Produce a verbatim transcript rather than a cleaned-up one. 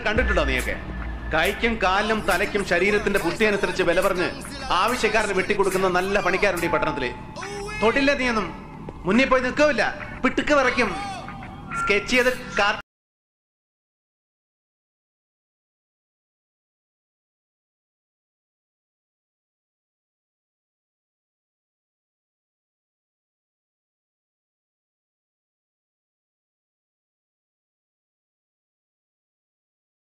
കണ്ടിട്ടുണ്ടോ നീയൊക്കെ? കൈക്കും കാലിനും തലയ്ക്കും ശരീരത്തിന്റെ പുഷ്ടി അനുസരിച്ച് വില പറഞ്ഞ് ആവശ്യക്കാരന് വെട്ടിക്കൊടുക്കുന്ന നല്ല പണിക്കാരുണ്ട് ഈ പട്ടണത്തില്. തൊട്ടില്ല നീയൊന്നും, മുന്നിൽ പോയി നിൽക്കില്ല, പിട്ടുക്ക് വിറയ്ക്കും. സ്കെച്ച് ചെയ്ത്